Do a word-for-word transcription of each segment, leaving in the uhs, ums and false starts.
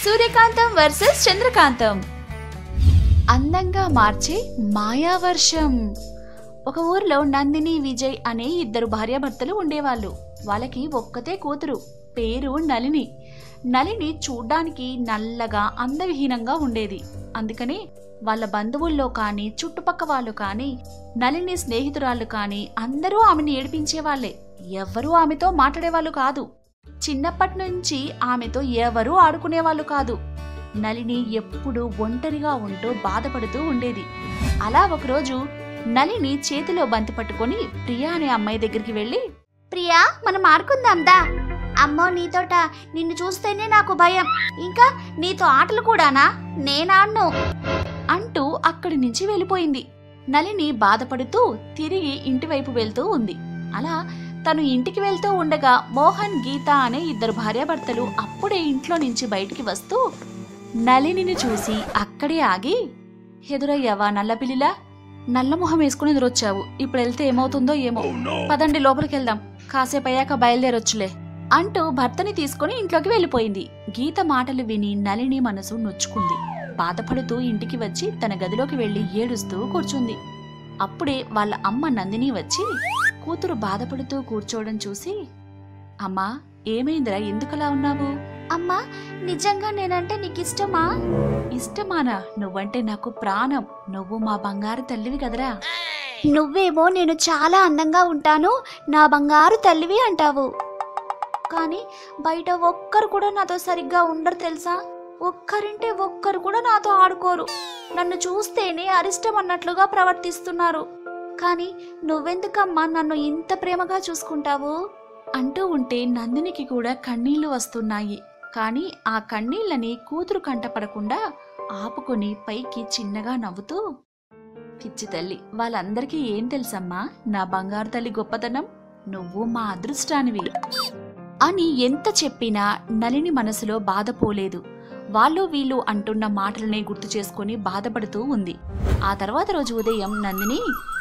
సూర్యకాంతం versus చంద్రకాంతం. అందంగా మార్చే మాయావర్షం. ఒక ఊర్లో నందిని, విజయ్ అనే ఇద్దరు భార్యాభర్తలు ఉండేవాళ్ళు. వాళ్ళకి ఒక్కతే కూతురు, పేరు నళిని. నళిని చూడ్డానికి నల్లగా అందవిహీనంగా ఉండేది. అందుకని వాళ్ళ బంధువుల్లో కానీ చుట్టుపక్క వాళ్ళు కానీ నళిని స్నేహితురాళ్ళు కానీ అందరూ ఆమెను ఏడిపించేవాళ్లే. ఎవ్వరూ ఆమెతో మాట్లాడేవాళ్ళు కాదు. చిన్నప్పటి నుంచి ఆమెతో ఎవరూ ఆడుకునేవాళ్ళు కాదు. నళిని ఎప్పుడూ ఒంటరిగా ఉంటూ బాధపడుతూ ఉండేది. అలా ఒకరోజు నళిని చేతిలో బంతి పట్టుకుని ప్రియా అనే అమ్మాయి దగ్గరికి వెళ్ళి, ప్రియా, మనం ఆడుకుందాందా? అమ్మో, నీతోట నిన్ను చూస్తేనే నాకు భయం. ఇంకా నీతో ఆటలు కూడానా? నేనాడ్ను అంటూ అక్కడి నుంచి వెళ్ళిపోయింది. నళిని బాధపడుతూ తిరిగి ఇంటివైపు వెళ్తూ ఉంది. అలా తను ఇంటికి వెళ్తూ ఉండగా మోహన్, గీత అనే ఇద్దరు భార్యాభర్తలు అప్పుడే ఇంట్లో నుంచి బయటికి వస్తూ నళినిని చూసి అక్కడే ఆగి, ఎదురయ్యావా నల్లపిల్లిలా? నల్ల మొహం వేసుకుని ఎదురొచ్చావు. ఇప్పుడు వెళ్తే ఏమవుతుందో ఏమో. పదండి లోపలికి వెళ్దాం, కాసేపయ్యాక బయలుదేరొచ్చులే అంటూ భర్తని తీసుకుని ఇంట్లోకి వెళ్ళిపోయింది. గీత మాటలు విని నళిని మనసు నొచ్చుకుంది. బాధపడుతూ ఇంటికి వచ్చి తన గదిలోకి వెళ్లి ఏడుస్తూ కూర్చుంది. అప్పుడే వాళ్ళ అమ్మ నందిని వచ్చి కూతురు బాధపడుతూ కూర్చోవడం చూసి, అమ్మా, ఏమైందిరా, ఎందుకలా ఉన్నావు? అమ్మా, నిజంగా నేనంటే నీకిష్టమా? ఇష్టమానా? నువ్వంటే నాకు ప్రాణం. నువ్వు మా బంగారు తల్లివి కదరా. నువ్వేమో నేను చాలా అందంగా ఉంటాను, నా బంగారు తల్లివి అంటావు. కానీ బయట ఒక్కరు కూడా నాతో సరిగ్గా ఉండరు తెలుసా? ఒక్కరింటే ఒక్కరు కూడా నాతో ఆడుకోరు. నన్ను చూస్తేనే అరిష్టం అన్నట్లుగా ప్రవర్తిస్తున్నారు. కానీ నువ్వెందుకమ్మా నన్ను ఇంత ప్రేమగా చూసుకుంటావు అంటూ ఉంటే నందినికి కూడా కన్నీళ్లు వస్తున్నాయి. కానీ ఆ కన్నీళ్లని కూతురు కంటపడకుండా ఆపుకొని పైకి చిన్నగా నవ్వుతూ, పిచ్చి తల్లి, వాళ్ళందరికీ ఏం తెలుసమ్మా నా బంగారు తల్లి గొప్పతనం? నువ్వు మా అదృష్టానివి అని ఎంత చెప్పినా నళిని మనసులో బాధపోలేదు. వాళ్ళు వీళ్ళు అంటున్న మాటలనే గుర్తు చేసుకుని బాధపడుతూ ఉంది. ఆ తర్వాత రోజు ఉదయం నందిని,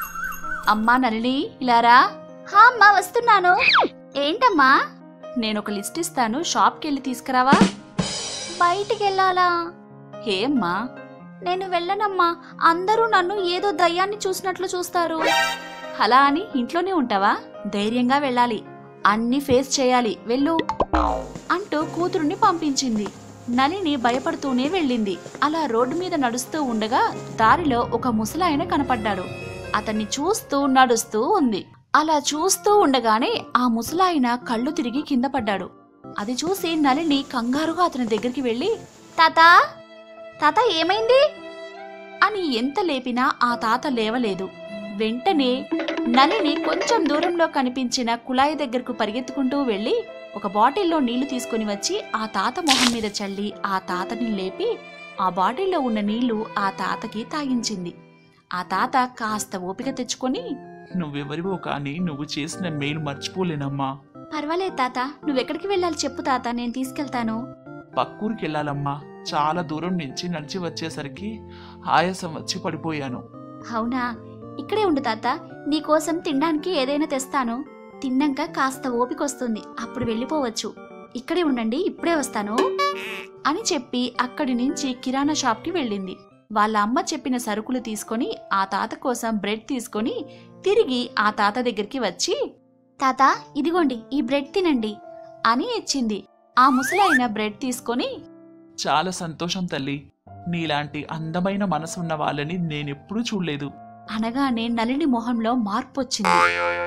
అమ్మా నళిని, ఇలారా. హా అమ్మా, వస్తున్నాను. ఏంటమ్మా? నేనొక లిస్ట్ ఇస్తాను, షాప్కి వెళ్ళి తీసుకురావా? బయటికి వెళ్ళాలా? ఏమ్మా? నేను వెళ్ళనమ్మా. అందరూ నన్ను ఏదో దయ్యాన్ని చూసినట్లు చూస్తారు. అలా అని ఇంట్లోనే ఉంటావా? ధైర్యంగా వెళ్ళాలి, అన్ని ఫేస్ చేయాలి, వెళ్ళు అంటూ కూతురుని పంపించింది. నళిని భయపడుతూనే వెళ్ళింది. అలా రోడ్డు మీద నడుస్తూ ఉండగా దారిలో ఒక ముసలాయన కనపడ్డాడు. అతన్ని చూస్తూ నడుస్తూ ఉంది. అలా చూస్తూ ఉండగానే ఆ ముసలాయన కళ్ళు తిరిగి కింద పడ్డాడు. అది చూసి నళిని కంగారుగా అతని దగ్గరికి వెళ్ళి, తాత, తాత ఏమైంది అని ఎంత లేపినా ఆ తాత లేవలేదు. వెంటనే నళిని కొంచెం దూరంలో కనిపించిన కుళాయి దగ్గరకు పరిగెత్తుకుంటూ వెళ్లి ఒక బాటిల్లో నీళ్లు తీసుకుని వచ్చి ఆ తాత మొహం మీద చల్లి ఆ తాతని లేపి ఆ బాటిల్లో ఉన్న నీళ్లు ఆ తాతకి తాగించింది. ఆ తాత కాస్త ఓపిక తెచ్చుకొని, నువ్వెవరివో కానీ నువ్వు చేసిన మేలు మర్చిపోలేనమ్మా. పర్వాలేదు తాత, నువ్వెక్కడికి వెళ్ళాలి చెప్పు తాత, నేను తీసుకెళ్తాను. పక్కూరికి వెళ్ళాలమ్మా. చాలా దూరం నుంచి నడిచి వచ్చేసరికి ఆయాసం వచ్చి పడిపోయాను. అవునా? ఇక్కడే ఉండు తాత, నీకోసం తినడానికి ఏదైనా తెస్తాను. తిన్నాక కాస్త ఓపికొస్తుంది, అప్పుడు వెళ్ళిపోవచ్చు. ఇక్కడే ఉండండి, ఇప్పుడే వస్తాను అని చెప్పి అక్కడి నుంచి కిరాణా షాప్కి వెళ్ళింది. వాళ్ళ అమ్మ చెప్పిన సరుకులు తీసుకొని ఆ తాత కోసం బ్రెడ్ తీసుకొని తిరిగి ఆ తాత దగ్గరికి వచ్చి, తాత, ఇదిగోండి ఈ బ్రెడ్ తినండి అని ఇచ్చింది. ఆ ముసలాయన బ్రెడ్ తీసుకొని, చాలా సంతోషం తల్లి, నీలాంటి అందమైన మనసున్న వాళ్ళని నేనెప్పుడూ చూడలేదు అనగానే నళిని మొహంలో మార్పు వచ్చింది.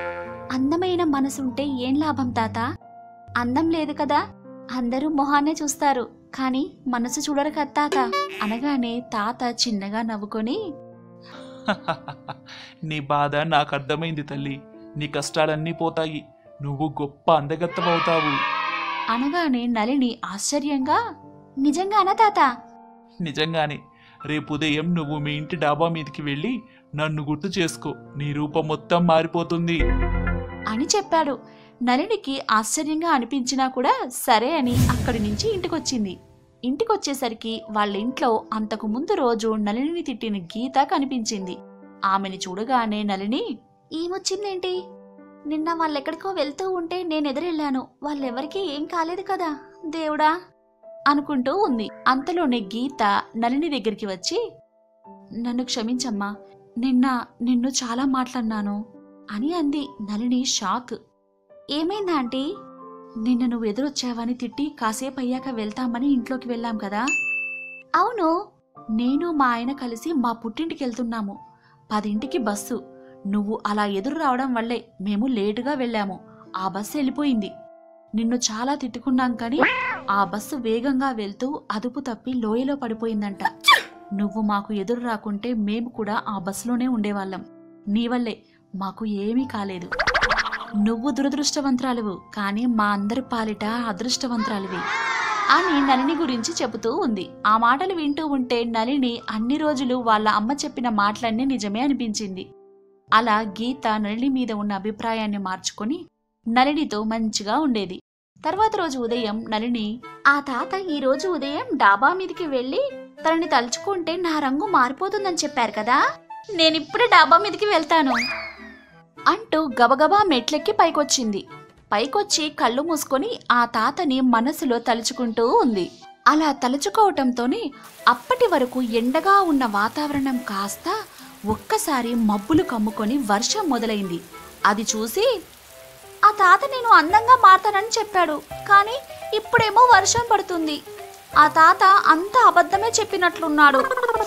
అందమైన మనసుంటే ఏం లాభం తాత? అందం లేదు కదా, అందరూ మొహాన్నే చూస్తారు, కానీ మనసు చూడరు కదా తాత అనగానే తాత చిన్నగా నవ్వుకొని, నీ బాధ నాకు అర్థమైంది తల్లి. నీ కష్టాలన్నీ పోతాయి, నువ్వు గొప్ప అందగత్తమవుతావు అనగానే నళిని ఆశ్చర్యంగా, నిజంగానా తాత? నిజంగానే. రేపు ఉదయం నువ్వు మీ ఇంటి డాబా మీదకి వెళ్ళి నన్ను గుర్తు చేసుకో, నీ రూపం మొత్తం మారిపోతుంది అని చెప్పాడు. నళినికి ఆశ్చర్యంగా అనిపించినా కూడా సరే అని అక్కడి నుంచి ఇంటికొచ్చింది. ఇంటికొచ్చేసరికి వాళ్ళ ఇంట్లో అంతకు ముందు రోజు నళిని తిట్టిన గీత కనిపించింది. ఆమెని చూడగానే నళిని, ఏమొచ్చిందేంటి? నిన్న వాళ్ళెక్కడికో వెళ్తూ ఉంటే నేను ఎదురెళ్ళాను, వాళ్ళెవరికీ ఏం కాలేదు కదా దేవుడా అనుకుంటూ ఉంది. అంతలోనే గీత నళిని దగ్గరికి వచ్చి, నన్ను క్షమించమ్మా, నిన్న నిన్ను చాలా మాట్లాడినాను అని అంది. నళిని షాక్. ఏమైందా ఆంటీ? నిన్న నువ్వు ఎదురొచ్చావని తిట్టి కాసేపు అయ్యాక వెళ్తామని ఇంట్లోకి వెళ్ళాం కదా. అవును. నేను మా ఆయన కలిసి మా పుట్టింటికి వెళ్తున్నాము. పదింటికి బస్సు. నువ్వు అలా ఎదురు రావడం వల్లే మేము లేటుగా వెళ్ళాము. ఆ బస్సు వెళ్ళిపోయింది. నిన్ను చాలా తిట్టుకున్నాం కానీ ఆ బస్సు వేగంగా వెళ్తూ అదుపు తప్పి లోయలో పడిపోయిందంట. నువ్వు మాకు ఎదురు రాకుంటే మేము కూడా ఆ బస్సులోనే ఉండేవాళ్ళం. నీ వల్లే మాకు ఏమీ కాలేదు. నువ్వు దురదృష్టవంతురాలివు, కానీ మా అందరి పాలిట అదృష్టవంతురాలివి అని నళిని గురించి చెబుతూ ఉంది. ఆ మాటలు వింటూ ఉంటే నళిని అన్ని రోజులు వాళ్ళ అమ్మ చెప్పిన మాటలన్నీ నిజమే అనిపించింది. అలా గీత నళిని మీద ఉన్న అభిప్రాయాన్ని మార్చుకొని నళినితో మంచిగా ఉండేది. తర్వాత రోజు ఉదయం నళిని, ఆ తాత ఈ రోజు ఉదయం డాబా మీదకి వెళ్ళి తనని తలుచుకుంటే నా రంగు మారిపోతుందని చెప్పారు కదా, నేనిప్పుడే డాబా మీదకి వెళ్తాను అంటూ గబగబా మెట్లెక్కి పైకొచ్చింది. పైకొచ్చి కళ్ళు మూసుకొని ఆ తాతని మనసులో తలుచుకుంటూ ఉంది. అలా తలుచుకోవటంతోనే అప్పటి వరకు ఎండగా ఉన్న వాతావరణం కాస్త ఒక్కసారి మబ్బులు కమ్ముకొని వర్షం మొదలైంది. అది చూసి, ఆ తాత నేను అందంగా మారతానని చెప్పాడు, కానీ ఇప్పుడేమో వర్షం పడుతుంది. ఆ తాత అంత అబద్ధమే చెప్పినట్లున్నాడు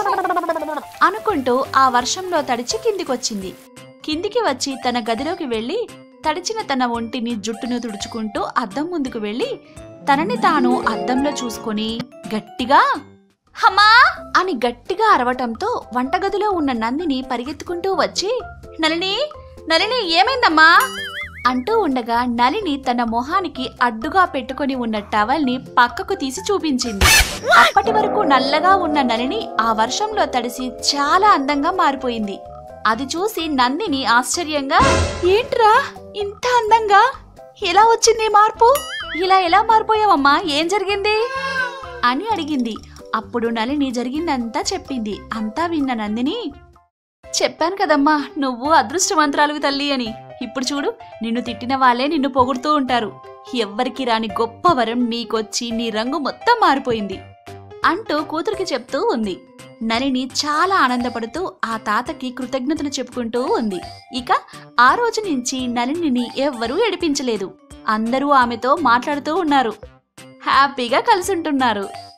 అనుకుంటూ ఆ వర్షంలో తడిచి కిందికొచ్చింది. కిందికి వచ్చి తన గదిలోకి వెళ్లి తడిచిన తన ఒంటిని జుట్టును తుడుచుకుంటూ అద్దం ముందుకు వెళ్లి తనని తాను అద్దంలో చూసుకొని గట్టిగా హమ్మా అని గట్టిగా అరవటంతో వంటగదిలో ఉన్న నందిని పరిగెత్తుకుంటూ వచ్చి, నళిని నళిని ఏమైందమ్మా అంటూ ఉండగా నళిని తన మొహానికి అడ్డుగా పెట్టుకుని ఉన్న టవల్ని పక్కకు తీసి చూపించింది. అప్పటి వరకు నల్లగా ఉన్న నళిని ఆ వర్షంలో తడిసి చాలా అందంగా మారిపోయింది. అది చూసి నందిని ఆశ్చర్యంగా, ఏంట్రా ఇంత అందంగా, ఎలా వచ్చింది మార్పు, ఇలా ఎలా మారిపోయావమ్మా, ఏం జరిగింది అని అడిగింది. అప్పుడు నళిని జరిగిందంతా చెప్పింది. అంతా విన్న నందిని, చెప్పాను కదమ్మా నువ్వు అదృష్టవంతురాలువి తల్లి అని. ఇప్పుడు చూడు, నిన్ను తిట్టిన వాళ్ళే నిన్ను పొగుడుతూ ఉంటారు. ఎవ్వరికి రాని గొప్ప వరం నీకొచ్చి నీ రంగు మొత్తం మారిపోయింది అంటూ కూతురికి చెప్తూ ఉంది. నళిని చాలా ఆనందపడుతూ ఆ తాతకి కృతజ్ఞతలు చెప్పుకుంటూ ఉంది. ఇక ఆ రోజు నుంచి నళినిని ఎవ్వరూ ఏడిపించలేదు. అందరూ ఆమెతో మాట్లాడుతూ ఉన్నారు. హ్యాపీగా కలిసి ఉంటున్నారు.